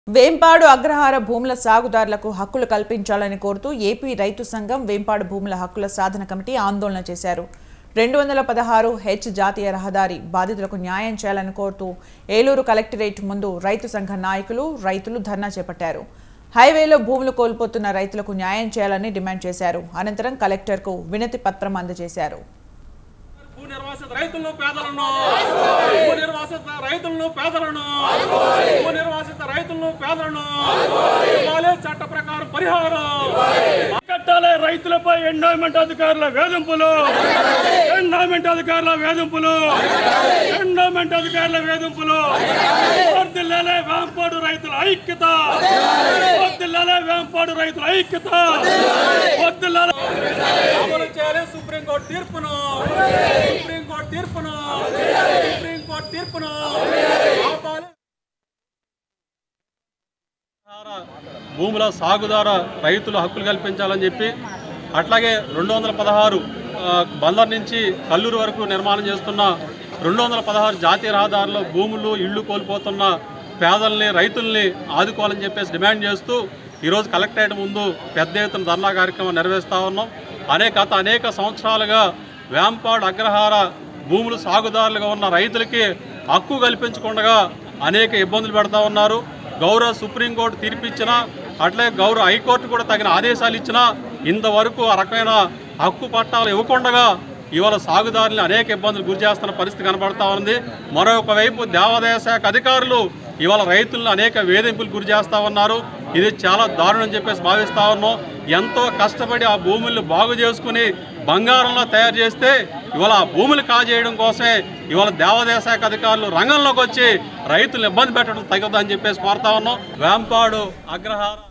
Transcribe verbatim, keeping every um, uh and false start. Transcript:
వేంపాడు అగ్రహార భూముల సాగుదారులకు హక్కులు కల్పించాలని కోరుతూ ఏపీ రైతు సంఘం వేంపాడు భూముల హక్కుల సాధన కమిటీ ఆందోళన చేశారు. రెండు వందల పదహారు హెచ్ జాతీయ రహదారి బాధితులకు న్యాయం చేయాలని కోరుతూ ఏలూరు కలెక్టరేట్ ముందు రైతు సంఘ నాయకులు రైతులు ధర్నా చేపట్టారు. హైవేలో భూములు కోల్పోతున్న రైతులకు న్యాయం చేయాలని డిమాండ్ చేశారు. అనంతరం కలెక్టర్కు వినతి పత్రం అందజేశారు. నిర్వాసిత రైతులను పేదలను నిర్వాసిత రైతులను పేదలను నిర్వాసిత రైతులను పేదలను చట్ట ప్రకారం పరిహారం కట్టాలి. రైతులపై ఎండోమెంట్ అధికారుల వేధింపులు ఎండోమెంట్ అధికారుల వేధింపులు ఎండోమెంట్ అధికారుల వేధింపులు వర్ధిల్లాలే వేంపాడు రైతుల ఐక్యత వర్ధిల్లాలే వేంపాడు రైతుల ఐక్యత వర్ధిల్లాలే అమలు చేయాలి సుప్రీంకోర్టు తీర్పును సుప్రీంకోర్టు తీర్పును సుప్రీంకోర్టు తీర్పును భూముల సాగుదారు రైతులు హక్కులు కల్పించాలని చెప్పి అట్లాగే రెండు వందల పదహారు బందర్ నుంచి కల్లూరు వరకు నిర్మాణం చేస్తున్న రెండు వందల పదహారు జాతీయ రహదారుల్లో భూములు ఇళ్లు కోల్పోతున్న పేదల్ని రైతుల్ని ఆదుకోవాలని చెప్పేసి డిమాండ్ చేస్తూ ఈరోజు కలెక్టరేట్ ముందు పెద్ద ఎత్తున ధర్నా కార్యక్రమం నిర్వహిస్తూ ఉన్నాం. అనేక గత అనేక సంవత్సరాలుగా వేంపాడు అగ్రహార భూములు సాగుదారులుగా ఉన్న రైతులకి హక్కు కల్పించకుండా అనేక ఇబ్బందులు పెడతా ఉన్నారు. గౌరవ సుప్రీంకోర్టు తీర్పు ఇచ్చినా అట్లే గౌరవ హైకోర్టు కూడా తగిన ఆదేశాలు ఇచ్చినా ఇంతవరకు ఆ రకమైన హక్కు పట్టాలు ఇవ్వకుండా ఇవాళ సాగుదారులను అనేక ఇబ్బందులు గురి చేస్తున్న పరిస్థితి కనబడతా ఉంది. మరొక వైపు దేవాదాయ శాఖ అధికారులు ఇవాళ రైతులను అనేక వేధింపులు గురి చేస్తూ ఉన్నారు. ఇది చాలా దారుణం చెప్పేసి భావిస్తూ ఉన్నాం. ఎంతో కష్టపడి ఆ భూములను బాగు చేసుకుని బంగారంలో తయారు చేస్తే ఇవాళ ఆ భూములు కాజేయడం కోసమే ఇవాళ దేవాదాయ శాఖ అధికారులు రంగంలోకి వచ్చి రైతులను ఇబ్బంది పెట్టడం తగ్గదని చెప్పేసి కోరుతా ఉన్నాం. వేంపాడు అగ్రహార